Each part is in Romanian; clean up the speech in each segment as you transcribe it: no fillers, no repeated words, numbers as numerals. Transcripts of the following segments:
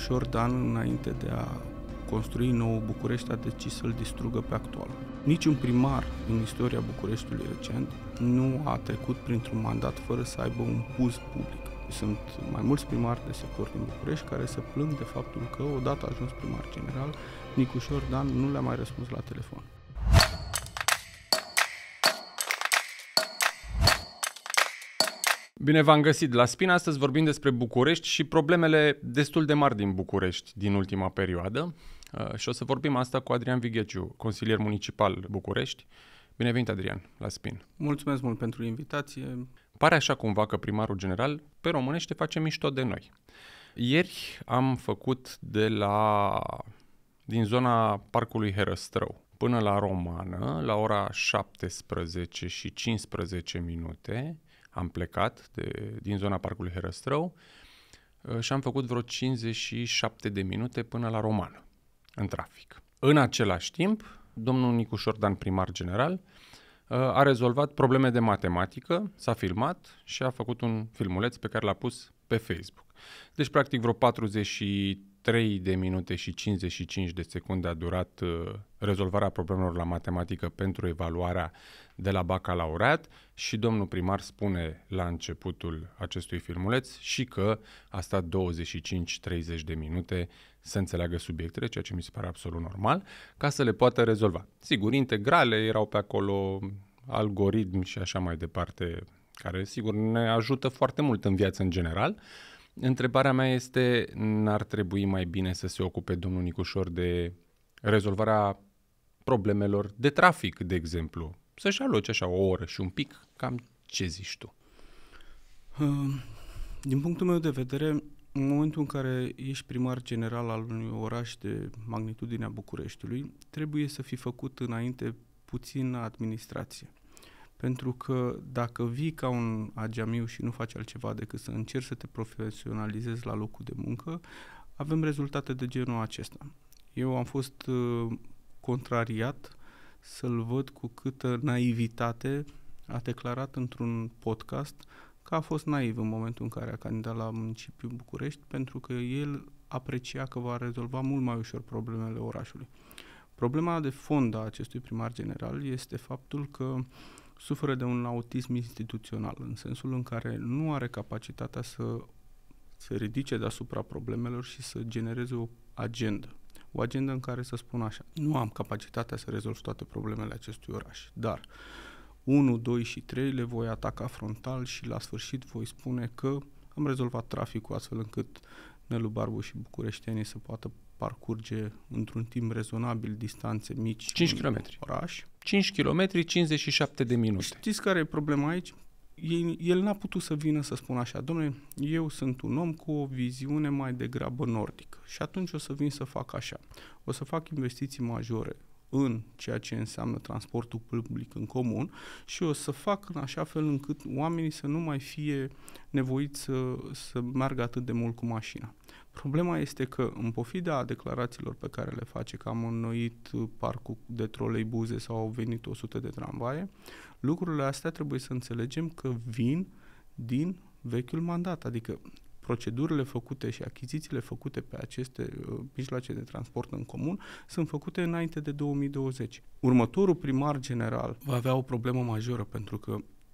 Dan, înainte de a construi nou București, a decis să-l distrugă pe actual. Niciun primar în istoria Bucureștiului recent nu a trecut printr-un mandat fără să aibă un buz public. Sunt mai mulți primari de sector din București care se plâng de faptul că, odată ajuns primar general, Nicușor Dan nu le-a mai răspuns la telefon. Bine v-am găsit la Spin. Astăzi vorbim despre București și problemele destul de mari din București din ultima perioadă. Și o să vorbim asta cu Adrian Vigheciu, consilier municipal București. Bine venit, Adrian, la Spin. Mulțumesc mult pentru invitație. Pare așa cumva că primarul general, pe românește, face mișto de noi. Ieri am făcut din zona Parcului Herăstrău până la Romană, la ora 17 și 15 minute, am plecat din zona Parcului Herăstrău și am făcut vreo 57 de minute până la Romană, în trafic. În același timp, domnul Nicușor Dan, primar general, a rezolvat probleme de matematică, s-a filmat și a făcut un filmuleț pe care l-a pus pe Facebook. Deci, practic, vreo 43 de minute și 55 de secunde a durat rezolvarea problemelor la matematică pentru evaluarea de la bacalaureat și domnul primar spune la începutul acestui filmuleț și că a stat 25-30 de minute să înțeleagă subiectele, ceea ce mi se pare absolut normal, ca să le poată rezolva. Sigur, integrale erau pe acolo, algoritmi și așa mai departe, care sigur ne ajută foarte mult în viață în general. Întrebarea mea este, n-ar trebui mai bine să se ocupe domnul Nicușor de rezolvarea problemelor de trafic, de exemplu? Să-și aloce așa o oră și un pic, cam ce zici tu? Din punctul meu de vedere, în momentul în care ești primar general al unui oraș de magnitudinea Bucureștiului, trebuie să fi făcut înainte puțină administrație. Pentru că dacă vii ca un ageamiu și nu faci altceva decât să încerci să te profesionalizezi la locul de muncă, avem rezultate de genul acesta. Eu am fost contrariat să-l văd cu câtă naivitate a declarat într-un podcast că a fost naiv în momentul în care a candidat la municipiul București, pentru că el aprecia că va rezolva mult mai ușor problemele orașului. Problema de fond a acestui primar general este faptul că suferă de un autism instituțional, în sensul în care nu are capacitatea să se ridice deasupra problemelor și să genereze o agendă. O agendă în care să spun așa: nu am capacitatea să rezolv toate problemele acestui oraș, dar 1, 2 și 3 le voi ataca frontal și la sfârșit voi spune că am rezolvat traficul astfel încât Nelu Barbu și bucureștenii să poată parcurge într-un timp rezonabil distanțe mici 5 km. Oraș. 5 km, 57 de minute. Știți care e problema aici? El n-a putut să vină să spună așa: dom'le, eu sunt un om cu o viziune mai degrabă nordică și atunci o să vin să fac așa. O să fac investiții majore în ceea ce înseamnă transportul public în comun și o să fac în așa fel încât oamenii să nu mai fie nevoiți să meargă atât de mult cu mașina. Problema este că, în pofida declarațiilor pe care le face, că am înnoit parcul de troleibuze sau au venit 100 de tramvaie, lucrurile astea trebuie să înțelegem că vin din vechiul mandat, adică procedurile făcute și achizițiile făcute pe aceste mijloace de transport în comun sunt făcute înainte de 2020. Următorul primar general va avea o problemă majoră pentru că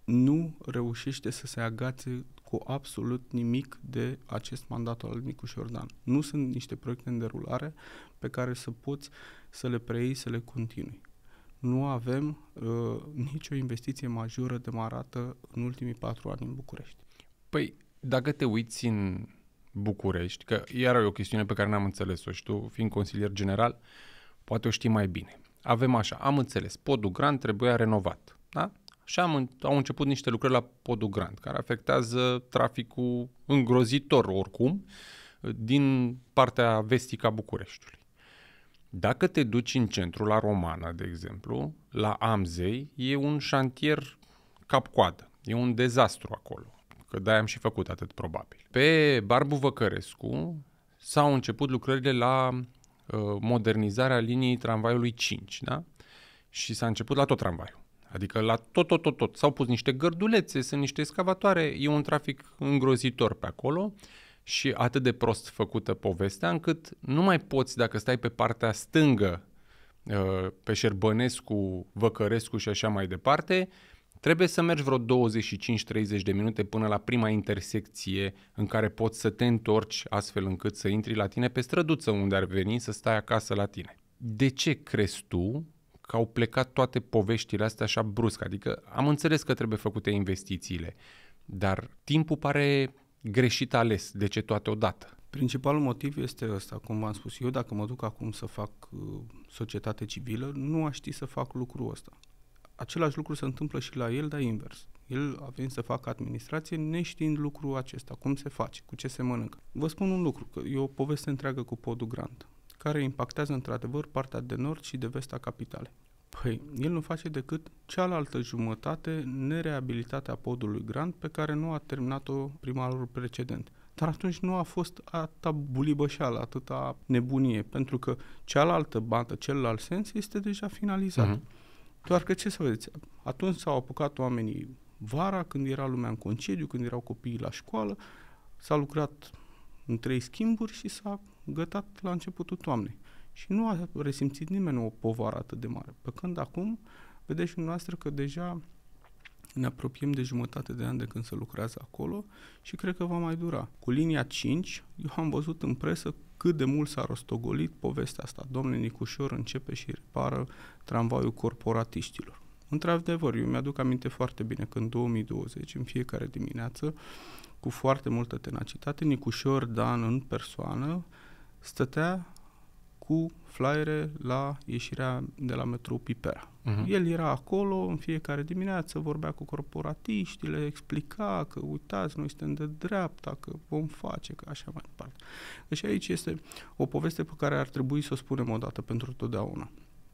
nu reușește să se agațe cu absolut nimic de acest mandat al Nicușor Dan. Nu sunt niște proiecte în derulare pe care să poți să le preiei, să le continui. Nu avem nicio investiție majoră demarată în ultimii 4 ani în București. Păi, dacă te uiți în București, că iar e o chestiune pe care n-am înțeles-o și tu, fiind consilier general, poate o știi mai bine. Avem așa, am înțeles, Podul Grand trebuia renovat, da? Și au început niște lucrări la Podul Grand, care afectează traficul îngrozitor oricum din partea vestică a Bucureștiului. Dacă te duci în centru, la Romană, de exemplu, la Amzei, e un șantier cap-coadă, e un dezastru acolo. Că de-aia am și făcut atât probabil. Pe Barbu Văcărescu s-au început lucrările la modernizarea liniei tramvaiului 5, da? Și s-a început la tot tramvaiul. Adică la tot. S-au pus niște gărdulețe, sunt niște excavatoare, e un trafic îngrozitor pe acolo și atât de prost făcută povestea, încât nu mai poți, dacă stai pe partea stângă, pe Șerbănescu, Văcărescu și așa mai departe, trebuie să mergi vreo 25-30 de minute până la prima intersecție în care poți să te întorci astfel încât să intri la tine pe străduță unde ar veni să stai acasă la tine. De ce crezi tu că au plecat toate poveștile astea așa brusc? Adică am înțeles că trebuie făcute investițiile, dar timpul pare greșit ales. De ce toate odată? Principalul motiv este ăsta, cum v-am spus eu, dacă mă duc acum să fac societate civilă, nu aș ști să fac lucrul ăsta. Același lucru se întâmplă și la el, dar invers. El a venit să facă administrație neștiind lucrul acesta, cum se face, cu ce se mănâncă. Vă spun un lucru, că e o poveste întreagă cu podul Grand, care impactează într-adevăr partea de nord și de vest a capitalei. Păi, el nu face decât cealaltă jumătate nereabilitatea podului Grand pe care nu a terminat-o primarul precedent. Dar atunci nu a fost atâta bulibășeală, atâta nebunie, pentru că cealaltă bandă, celălalt sens, este deja finalizat. Doar că ce să vedeți, atunci s-au apucat oamenii vara, când era lumea în concediu, când erau copiii la școală, s-a lucrat în 3 schimburi și s-a gătat la începutul toamnei. Și nu a resimțit nimeni o povară atât de mare. Pe când acum, vedeți și dumneavoastră că deja ne apropiem de jumătate de an de când se lucrează acolo și cred că va mai dura. Cu linia 5, eu am văzut în presă cât de mult s-a rostogolit povestea asta. Domnule Nicușor începe și repară tramvaiul corporatiștilor. Într-adevăr, eu mi-aduc aminte foarte bine că în 2020, în fiecare dimineață, cu foarte multă tenacitate, Nicușor Dan în persoană stătea cu flyere la ieșirea de la metrou Pipera. El era acolo în fiecare dimineață, vorbea cu corporatiștii, le explica că uitați, noi suntem de dreapta, că vom face, că așa mai departe. Și aici este o poveste pe care ar trebui să o spunem odată pentru totdeauna.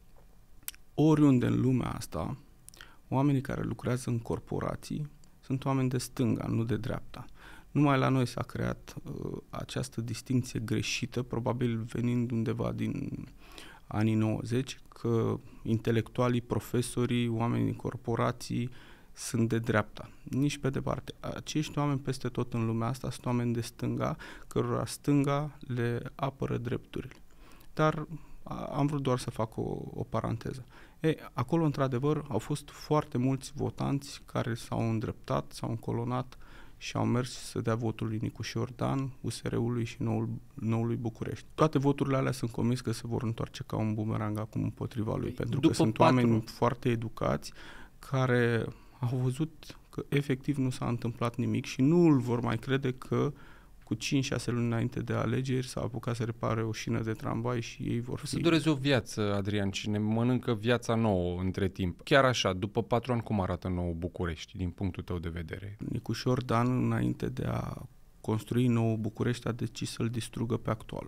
Oriunde în lumea asta, oamenii care lucrează în corporații sunt oameni de stânga, nu de dreapta. Numai la noi s-a creat această distincție greșită, probabil venind undeva din anii 90, că intelectualii, profesorii, oamenii din corporații sunt de dreapta. Nici pe departe. Acești oameni peste tot în lumea asta sunt oameni de stânga, cărora stânga le apără drepturile. Dar am vrut doar să fac o paranteză. Acolo, într-adevăr, au fost foarte mulți votanți care s-au îndreptat, s-au încolonat și au mers să dea votul lui Nicușor Dan, USR-ului și noului București. Toate voturile alea sunt convins că se vor întoarce ca un bumerang acum împotriva lui, pentru că sunt oameni foarte educați care au văzut că efectiv nu s-a întâmplat nimic și nu îl vor mai crede că cu 5-6 luni înainte de alegeri s-a apucat să repare o șină de tramvai și ei vor fi... Să dureze o viață, Adrian, și ne mănâncă viața nouă între timp. Chiar așa, după 4 ani, cum arată nou București, din punctul tău de vedere? Nicușor Dan, înainte de a construi nou București, a decis să-l distrugă pe actual.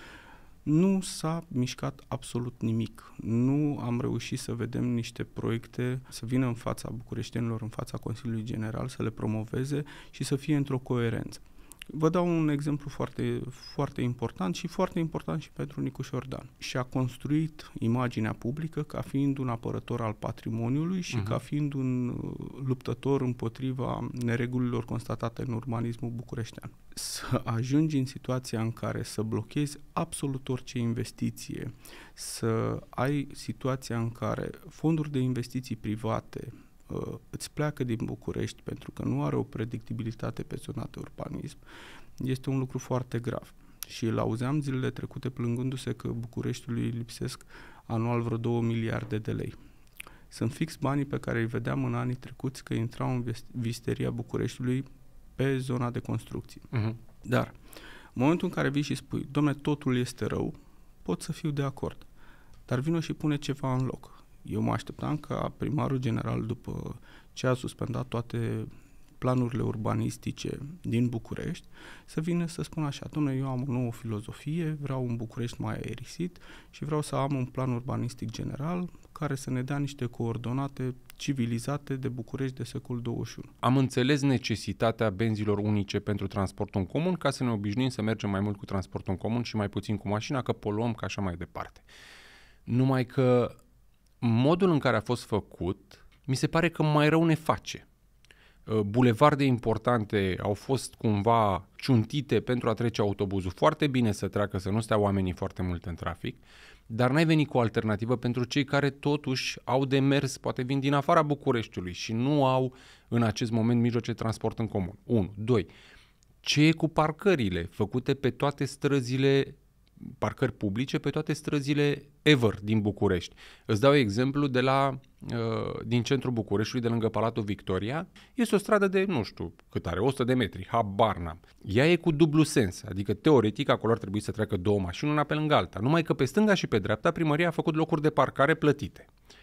Nu s-a mișcat absolut nimic. Nu am reușit să vedem niște proiecte să vină în fața bucureștenilor, în fața Consiliului General, să le promoveze și să fie într-o coerență. Vă dau un exemplu foarte, foarte important și foarte important și pentru Nicușor Dan. Și-a construit imaginea publică ca fiind un apărător al patrimoniului și ca fiind un luptător împotriva neregulilor constatate în urbanismul bucureștean. Să ajungi în situația în care să blochezi absolut orice investiție, să ai situația în care fonduri de investiții private îți pleacă din București pentru că nu are o predictibilitate pe zona de urbanism, este un lucru foarte grav. Și îl auzeam zilele trecute plângându-se că Bucureștiului lipsesc anual vreo 2 miliarde de lei. Sunt fix banii pe care îi vedeam în anii trecuți că intrau în visteria Bucureștiului pe zona de construcții. Dar, în momentul în care vii și spui, dom'le, totul este rău, pot să fiu de acord. Dar vină și pune ceva în loc. Eu mă așteptam ca primarul general, după ce a suspendat toate planurile urbanistice din București, să vină să spună așa, dom'le, eu am o nouă filozofie, vreau un București mai aerisit și vreau să am un plan urbanistic general care să ne dea niște coordonate civilizate de București de secolul 21. Am înțeles necesitatea benzilor unice pentru transportul în comun ca să ne obișnuim să mergem mai mult cu transportul în comun și mai puțin cu mașina, că poluăm, ca așa mai departe. Numai că modul în care a fost făcut, mi se pare că mai rău ne face. bulevarde importante au fost cumva ciuntite pentru a trece autobuzul foarte bine să treacă, să nu stea oamenii foarte mult în trafic, dar n-ai venit cu o alternativă pentru cei care totuși au de mers, poate vin din afara Bucureștiului și nu au în acest moment mijloace de transport în comun. 1. 2. Ce e cu parcările făcute pe toate străzile, parcări publice, pe toate străzile ever din București? Îți dau exemplu din centrul Bucureștiului, de lângă Palatul Victoria. Este o stradă de, nu știu cât are, 100 de metri, habar n-am. Ea e cu dublu sens, adică teoretic acolo ar trebui să treacă două mașini, una pe lângă alta. Numai că pe stânga și pe dreapta primăria a făcut locuri de parcare plătite.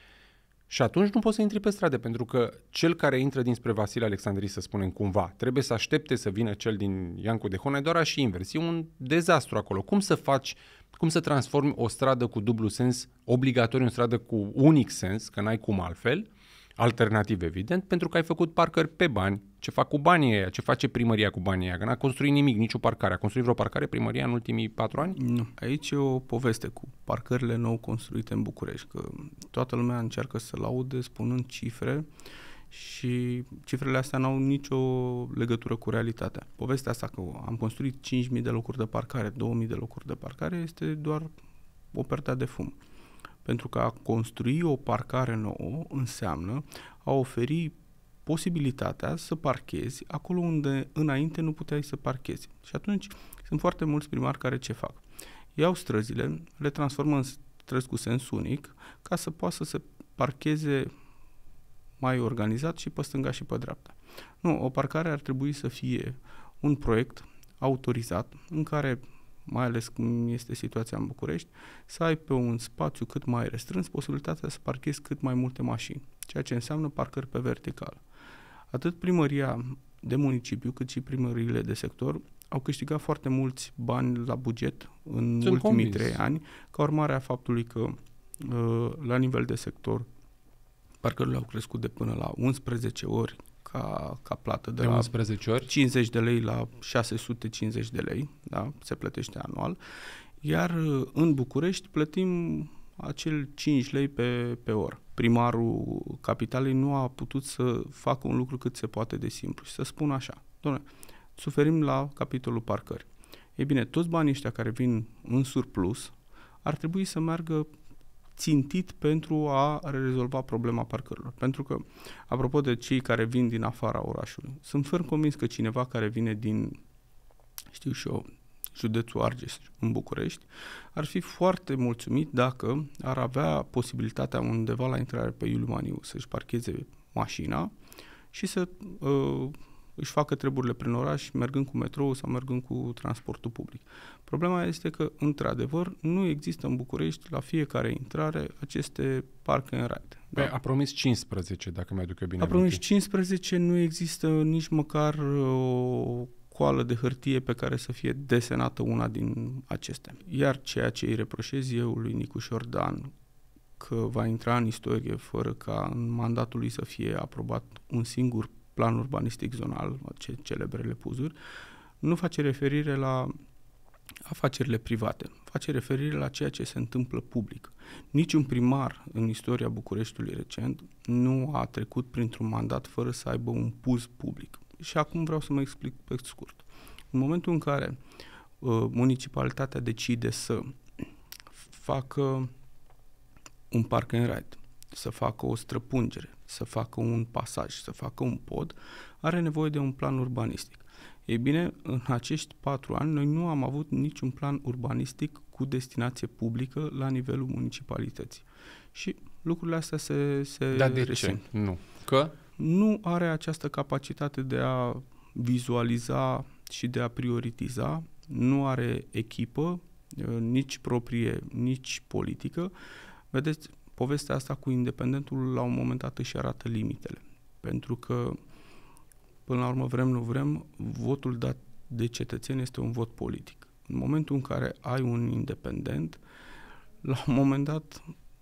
Și atunci nu poți să intri pe stradă, pentru că cel care intră dinspre Vasile Alexandrii, să spunem cumva, trebuie să aștepte să vină cel din Iancu de Hunedoara și invers. E un dezastru acolo. Cum să transformi o stradă cu dublu sens obligatoriu în stradă cu unic sens, că n-ai cum altfel, alternativ evident, pentru că ai făcut parcări pe bani. Ce fac cu banii ăia? Ce face primăria cu banii ăia? Că n-a construit nimic, nicio parcare. A construit vreo parcare primăria în ultimii 4 ani? Nu. Aici e o poveste cu parcările nou construite în București, că toată lumea încearcă să laude spunând cifre și cifrele astea n-au nicio legătură cu realitatea. Povestea asta că am construit 5.000 de locuri de parcare, 2.000 de locuri de parcare este doar o perdea de fum. Pentru că a construi o parcare nouă înseamnă a oferi posibilitatea să parchezi acolo unde înainte nu puteai să parchezi. Și atunci sunt foarte mulți primari care ce fac? Iau străzile, le transformă în străzi cu sens unic ca să poată să se parcheze mai organizat și pe stânga și pe dreapta. Nu, o parcare ar trebui să fie un proiect autorizat în care, mai ales cum este situația în București, să ai pe un spațiu cât mai restrâns posibilitatea să parchezi cât mai multe mașini, ceea ce înseamnă parcări pe verticală. Atât primăria de municipiu, cât și primăriile de sector au câștigat foarte mulți bani la buget în ultimii 3 ani, ca urmare a faptului că la nivel de sector parcările au crescut de până la 11 ori ca plată, de la 11 ori? 50 de lei la 650 de lei, da? Se plătește anual, iar în București plătim acel 5 lei pe oră. Primarul capitalei nu a putut să facă un lucru cât se poate de simplu și să spună așa: doamne, suferim la capitolul parcări. Ei bine, toți banii ăștia care vin în surplus ar trebui să meargă țintit pentru a rezolva problema parcărilor. Pentru că, apropo de cei care vin din afara orașului, sunt ferm convins că cineva care vine din, știu și eu, județul Argeș în București, ar fi foarte mulțumit dacă ar avea posibilitatea undeva la intrare pe Iuliu Maniu să-și parcheze mașina și să își facă treburile prin oraș, mergând cu metrou sau mergând cu transportul public. Problema este că, într-adevăr, nu există în București, la fiecare intrare, aceste park and ride. Da? A promis 15, dacă mi-aduc eu bine. A promis 15, nu există nici măcar o coală de hârtie pe care să fie desenată una din acestea. Iar ceea ce îi reproșez eu lui Nicu Șordan, că va intra în istorie fără ca în mandatul lui să fie aprobat un singur plan urbanistic zonal, celebrele puzuri, nu face referire la afacerile private, face referire la ceea ce se întâmplă public. Niciun primar în istoria Bucureștiului recent nu a trecut printr-un mandat fără să aibă un puz public. Și acum vreau să mă explic pe scurt. În momentul în care municipalitatea decide să facă un park and ride, să facă o străpungere, să facă un pasaj, să facă un pod, are nevoie de un plan urbanistic. Ei bine, în acești 4 ani noi nu am avut niciun plan urbanistic cu destinație publică la nivelul municipalității. Și lucrurile astea se Dar de resimt. ce? Nu. Că? Nu are această capacitate de a vizualiza și de a prioritiza, nu are echipă, nici proprie, nici politică. Vedeți, povestea asta cu independentul la un moment dat își arată limitele. Pentru că, până la urmă, vrem, nu vrem, votul dat de cetățeni este un vot politic. În momentul în care ai un independent, la un moment dat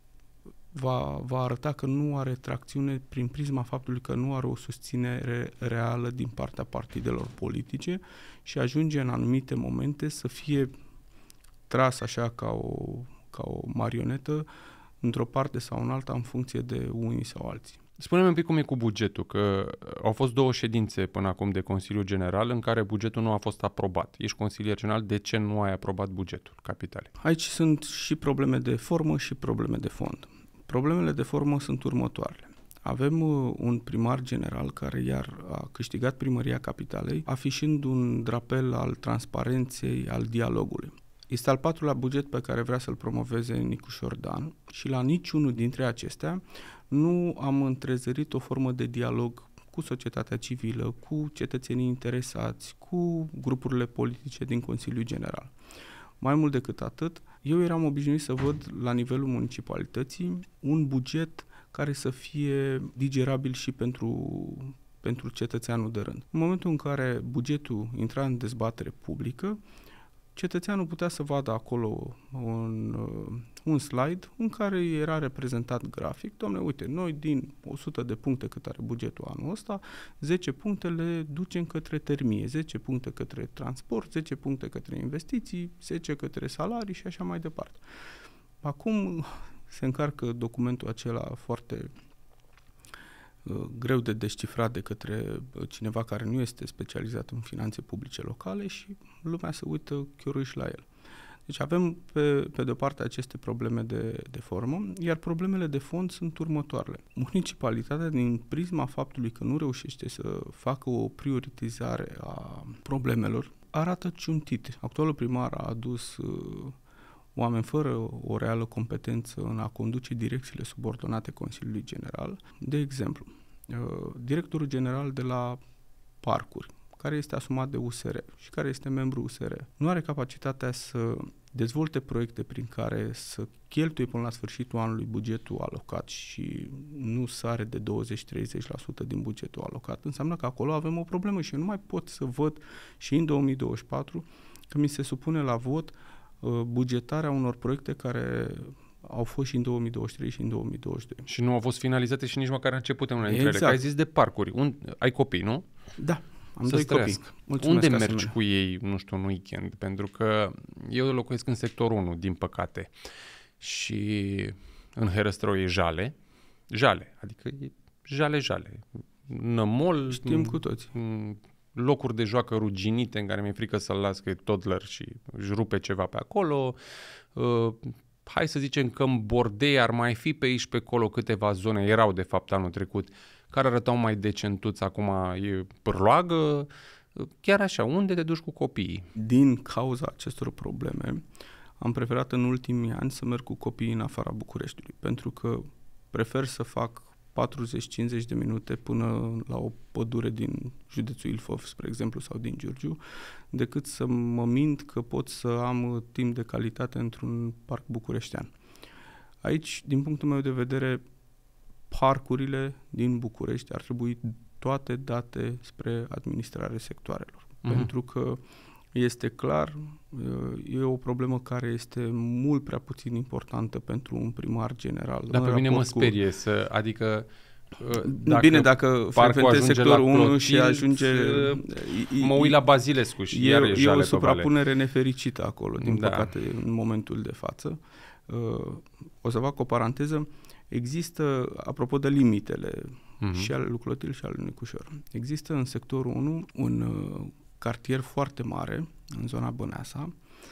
va arăta că nu are tracțiune prin prisma faptului că nu are o susținere reală din partea partidelor politice și ajunge în anumite momente să fie tras așa ca o marionetă într-o parte sau în alta în funcție de unii sau alții. Spune-mi un pic cum e cu bugetul, că au fost 2 ședințe până acum de Consiliul General în care bugetul nu a fost aprobat. Ești consilier general, de ce nu ai aprobat bugetul Capitalei? Aici sunt și probleme de formă și probleme de fond. Problemele de formă sunt următoarele. Avem un primar general care iar a câștigat primăria Capitalei, afișând un drapel al transparenței, al dialogului. Este al 4-lea buget pe care vrea să-l promoveze Nicușor Dan și la niciunul dintre acestea nu am întrezărit o formă de dialog cu societatea civilă, cu cetățenii interesați, cu grupurile politice din Consiliul General. Mai mult decât atât, eu eram obișnuit să văd la nivelul municipalității un buget care să fie digerabil și pentru cetățeanul de rând. În momentul în care bugetul intra în dezbatere publică, cetățeanul putea să vadă acolo un slide în care era reprezentat grafic. Doamne, uite, noi din 100 de puncte cât are bugetul anul ăsta, 10 puncte le ducem către termie, 10 puncte către transport, 10 puncte către investiții, 10 către salarii și așa mai departe. Acum se încarcă documentul acela foarte greu de descifrat de către cineva care nu este specializat în finanțe publice locale și lumea se uită chiorâși la el. Deci avem pe de-o parte aceste probleme de formă, iar problemele de fond sunt următoarele. Municipalitatea, din prisma faptului că nu reușește să facă o prioritizare a problemelor, arată ciuntit. Actualul primar a adus oameni fără o reală competență în a conduce direcțiile subordonate Consiliului General. De exemplu, directorul general de la Parcuri, care este asumat de USR și care este membru USR, nu are capacitatea să dezvolte proiecte prin care să cheltuie până la sfârșitul anului bugetul alocat și nu sare de 20-30% din bugetul alocat. Înseamnă că acolo avem o problemă și eu nu mai pot să văd și în 2024 că mi se supune la vot bugetarea unor proiecte care au fost și în 2023 și în 2022. Și nu au fost finalizate și nici măcar începute unele dintre ele. Că ai zis de parcuri. Ai copii, nu? Da, am 2 copii. Unde mergi cu ei, nu știu, în weekend? Pentru că eu locuiesc în sectorul 1, din păcate. Și în Herăstrău e jale. Jale, adică e jale. Nămol. Știm cu toți. Locuri de joacă ruginite în care mi-e frică să-l las că e toddler și își rupe ceva pe acolo. Hai să zicem că în Bordei ar mai fi pe aici pe acolo câteva zone, erau de fapt anul trecut, care arătau mai decentuți, acum e pârloagă. Chiar așa, unde te duci cu copiii? Din cauza acestor probleme, am preferat în ultimii ani să merg cu copiii în afara Bucureștiului, pentru că prefer să fac 40-50 de minute până la o pădure din județul Ilfov, spre exemplu, sau din Giurgiu, decât să mă mint că pot să am timp de calitate într-un parc bucureștean. Aici, din punctul meu de vedere, parcurile din București ar trebui toate date spre administrare sectoarelor. Pentru că este clar, e o problemă care este mult prea puțin importantă pentru un primar general. Dar pe mine mă sperie adică dacă frecventezi sectorul 1 și ajunge... Mă uit la Bazilescu și iar e o suprapunere nefericită acolo, din păcate, în momentul de față. O să fac o paranteză. Există, apropo de limitele și ale lui Clotil și ale lui Nicușor, există în sectorul 1 un cartier foarte mare, în zona Băneasa,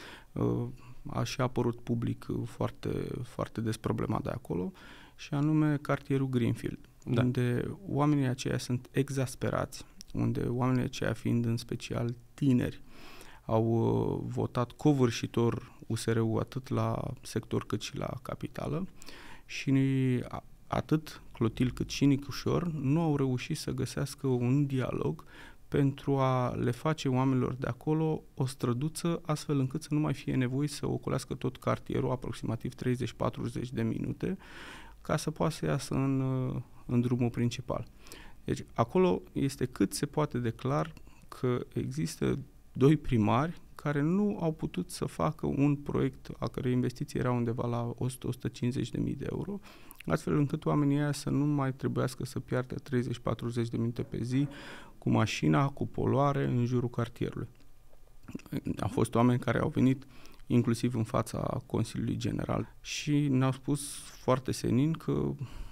a și apărut public foarte, foarte des problema de acolo, și anume cartierul Greenfield, unde oamenii aceia sunt exasperați, unde oamenii aceia, fiind în special tineri, au votat covârșitor USR-ul atât la sector cât și la capitală și atât Clotil cât și Nicușor nu au reușit să găsească un dialog pentru a le face oamenilor de acolo o străduță, astfel încât să nu mai fie nevoie să ocolească tot cartierul, aproximativ 30-40 de minute, ca să poată să iasă în drumul principal. Deci acolo este cât se poate de clar că există 2 primari care nu au putut să facă un proiect a cărei investiții era undeva la 100-150 de mii de euro, astfel încât oamenii aia să nu mai trebuiască să piardă 30-40 de minute pe zi cu mașina, cu poluare în jurul cartierului. Au fost oameni care au venit inclusiv în fața Consiliului General și ne-au spus foarte senin că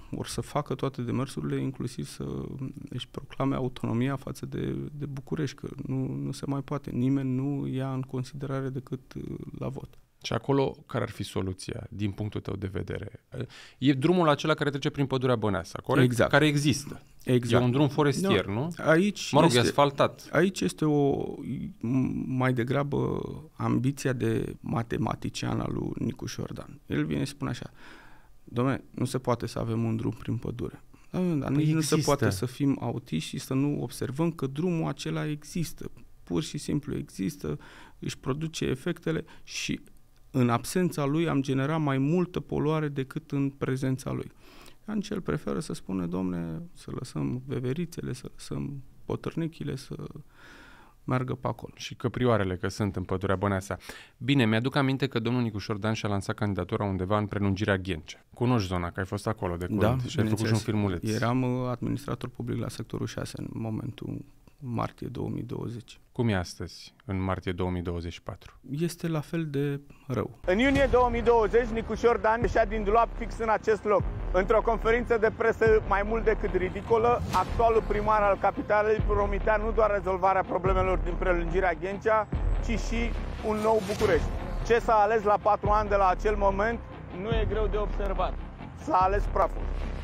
or să facă toate demersurile, inclusiv să își proclame autonomia față de București, că nu se mai poate. Nimeni nu ia în considerare decât la vot. Și acolo, care ar fi soluția, din punctul tău de vedere? E drumul acela care trece prin pădurea Băneasa, corect? Exact. Care există. Exact. E un drum forestier, nu? Aici mă rog, e asfaltat. Aici este mai degrabă ambiția de matematician al lui Nicu Șordan. El vine și spune așa: dom'le, nu se poate să avem un drum prin pădure. Dar nici nu se poate să fim autiști și să nu observăm că drumul acela există. Pur și simplu există, își produce efectele și în absența lui am generat mai multă poluare decât în prezența lui. Atunci el preferă să spună: domne, să lăsăm veverițele, să lăsăm potârnichile să meargă pe acolo. Și căprioarele, că sunt în pădurea Băneasa. Bine, mi-aduc aminte că domnul Nicu Șordan și-a lansat candidatura undeva în prelungirea Ghencea. Cunoști zona, că ai fost acolo de curând și ai făcut și un filmuleț. Eram administrator public la sectorul 6 în momentul martie 2020. Cum e astăzi, în martie 2024? Este la fel de rău. În iunie 2020, Nicu Șordan ieșea din dulap fix în acest loc. Într-o conferință de presă mai mult decât ridicolă, actualul primar al capitalei promitea nu doar rezolvarea problemelor din prelungirea Ghencea, ci și un nou București. Ce s-a ales la 4 ani de la acel moment nu e greu de observat. S-a ales praful.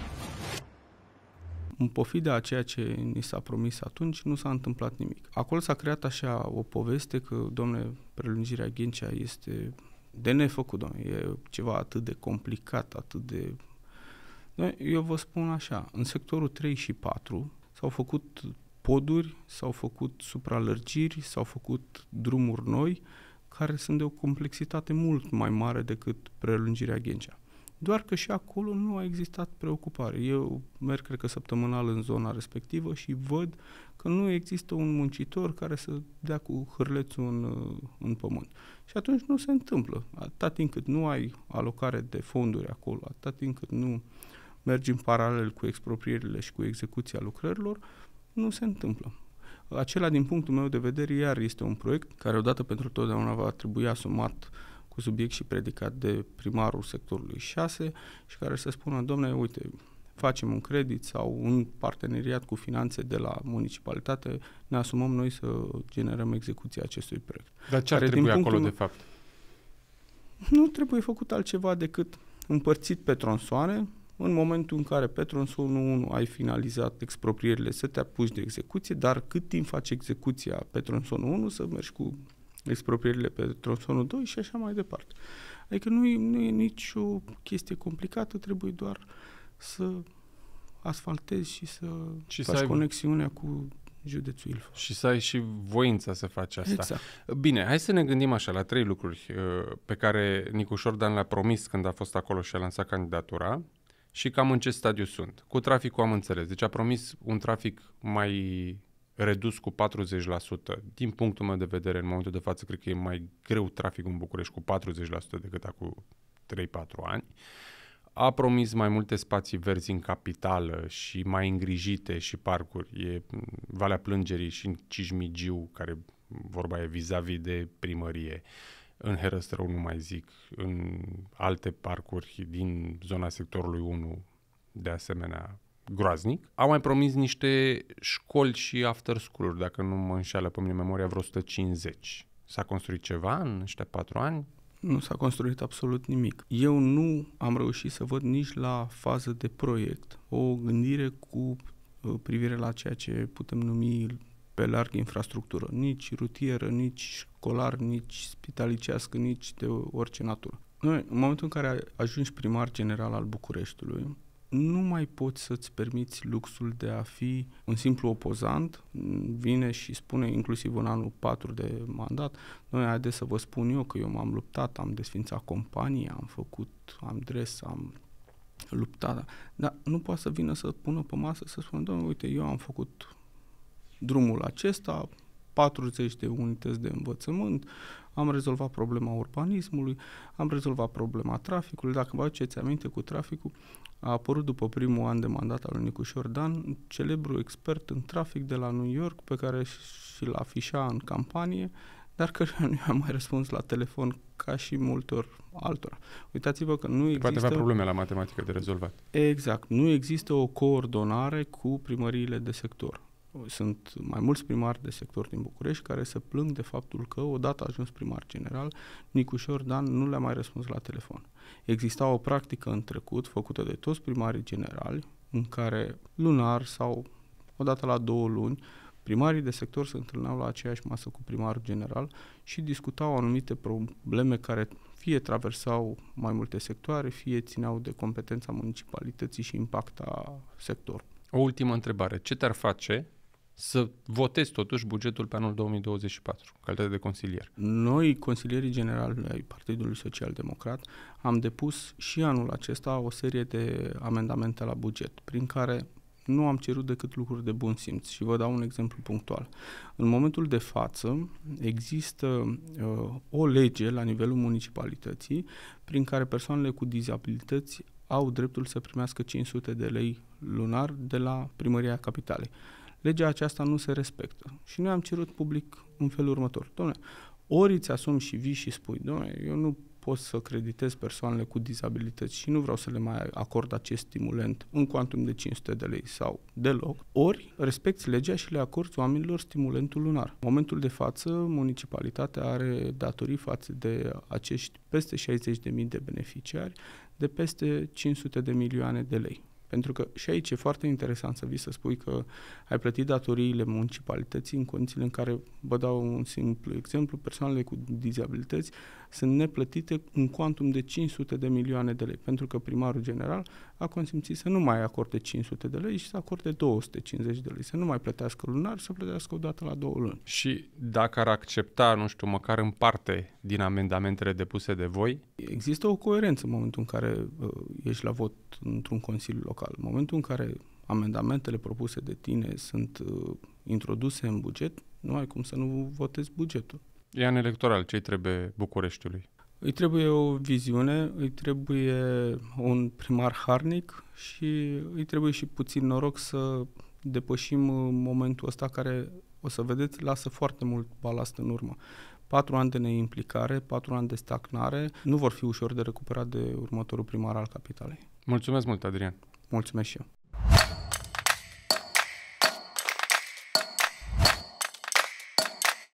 În pofida a ceea ce ni s-a promis atunci, nu s-a întâmplat nimic. Acolo s-a creat așa o poveste că, domne, prelungirea Ghencea este de nefăcut, domne, e ceva atât de complicat, atât de... Eu vă spun așa, în sectorul 3 și 4 s-au făcut poduri, s-au făcut supralărgiri, s-au făcut drumuri noi, care sunt de o complexitate mult mai mare decât prelungirea Ghencea. Doar că și acolo nu a existat preocupare. Eu merg, cred că săptămânal, în zona respectivă și văd că nu există un muncitor care să dea cu hârlețul în pământ. Și atunci nu se întâmplă. Atâta timp cât nu ai alocare de fonduri acolo, atâta timp cât nu mergi în paralel cu exproprierile și cu execuția lucrărilor, nu se întâmplă. Acela, din punctul meu de vedere, iar este un proiect care odată pentru totdeauna va trebui asumat cu subiect și predicat de primarul sectorului 6 și care să spună: dom'le, uite, facem un credit sau un parteneriat cu finanțe de la municipalitate, ne asumăm noi să generăm execuția acestui proiect. Dar ce ar trebui acolo, de fapt? Nu trebuie făcut altceva decât împărțit pe tronsoane. În momentul în care pe tronsonul 1 ai finalizat exproprierile, să te apuci de execuție, dar cât timp faci execuția pe tronsonul 1, să mergi cu exproprierile pe tronsonul 2 și așa mai departe. Adică nu e nici o chestie complicată, trebuie doar să asfaltezi și să faci conexiunea cu județul Ilfov. Și să ai și voința să faci asta. Exact. Bine, hai să ne gândim așa la 3 lucruri pe care Nicu Șordan le-a promis când a fost acolo și a lansat candidatura și cam în ce stadiu sunt. Cu traficul am înțeles. Deci a promis un trafic mai redus cu 40%. Din punctul meu de vedere, în momentul de față, cred că e mai greu traficul în București cu 40% decât acum 3-4 ani. A promis mai multe spații verzi în capitală și mai îngrijite și parcuri. E Valea Plângerii și în Cismigiu, care vorba e vis-a-vis de primărie. În Herăstrău nu mai zic, în alte parcuri din zona sectorului 1, de asemenea, groaznic. Au mai promis niște școli și after school-uri, dacă nu mă înșeală pe mine memoria, vreo 150. S-a construit ceva în ăștia 4 ani? Nu s-a construit absolut nimic. Eu nu am reușit să văd nici la fază de proiect o gândire cu privire la ceea ce putem numi pe larg infrastructură. Nici rutieră, nici școlar, nici spitalicească, nici de orice natură. Noi, în momentul în care ajungi primar general al Bucureștiului, nu mai poți să-ți permiți luxul de a fi un simplu opozant, vine și spune, inclusiv în anul 4 de mandat: noi, haideți să vă spun eu că eu m-am luptat, am desfințat companii, am dres, am luptat, dar nu poate să vină să pună pe masă să spună: domnule, uite, eu am făcut drumul acesta, 40 de unități de învățământ, am rezolvat problema urbanismului, am rezolvat problema traficului. Dacă vă aduceți aminte, cu traficul a apărut după primul an de mandat al lui Nicu Șordan celebru expert în trafic de la New York, pe care și-l afișa în campanie, dar că nu i-am mai răspuns la telefon ca și multor altora. Uitați-vă că nu există... Poate avea probleme la matematică de rezolvat. Exact. Nu există o coordonare cu primăriile de sector. Sunt mai mulți primari de sector din București care se plâng de faptul că, odată ajuns primar general, Nicușor Dan nu le-a mai răspuns la telefon. Exista o practică în trecut, făcută de toți primarii generali, în care lunar sau odată la 2 luni, primarii de sector se întâlneau la aceeași masă cu primarul general și discutau anumite probleme care fie traversau mai multe sectoare, fie țineau de competența municipalității și impacta sectorului. O ultimă întrebare. Ce te-ar face să votezi totuși bugetul pe anul 2024, în calitate de consilier? Noi, consilierii generali ai Partidului Social Democrat, am depus și anul acesta o serie de amendamente la buget, prin care nu am cerut decât lucruri de bun simț și vă dau un exemplu punctual. În momentul de față există o lege la nivelul municipalității prin care persoanele cu dizabilități au dreptul să primească 500 de lei lunar de la Primăria Capitalei. Legea aceasta nu se respectă și noi am cerut public în felul următor. Dom'le, ori îți asumi și vii și spui, dom'le, eu nu pot să creditez persoanele cu dizabilități și nu vreau să le mai acord acest stimulent în cuantum de 500 de lei sau deloc, ori respecti legea și le acorzi oamenilor stimulentul lunar. În momentul de față, municipalitatea are datorii față de acești peste 60.000 de beneficiari de peste 500 de milioane de lei. Pentru că și aici e foarte interesant să vii să spui că ai plătit datoriile municipalității în condițiile în care, vă dau un simplu exemplu, persoanele cu dizabilități sunt neplătite în cuantum de 500 de milioane de lei, pentru că primarul general a consimțit să nu mai acorde 500 de lei și să acorde 250 de lei, să nu mai plătească lunar, să plătească o dată la 2 luni. Și dacă ar accepta, nu știu, măcar în parte din amendamentele depuse de voi? Există o coerență în momentul în care ești la vot într-un consiliu local. În momentul în care amendamentele propuse de tine sunt introduse în buget, nu ai cum să nu votezi bugetul. E an electoral, ce-i trebuie Bucureștiului? Îi trebuie o viziune, îi trebuie un primar harnic și îi trebuie și puțin noroc să depășim momentul ăsta care, o să vedeți, lasă foarte mult balast în urmă. 4 ani de neimplicare, 4 ani de stagnare, nu vor fi ușor de recuperat de următorul primar al capitalei. Mulțumesc mult, Adrian! Mulțumesc și eu!